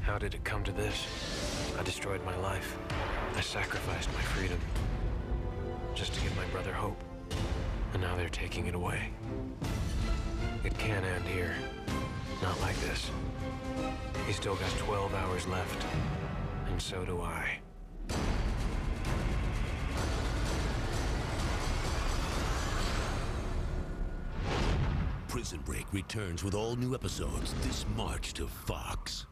How did it come to this? I destroyed my life. I sacrificed my freedom just to give my brother hope. And now they're taking it away. It can't end here. Not like this. He's still got 12 hours left. And so do I. Prison Break returns with all new episodes this March to Fox.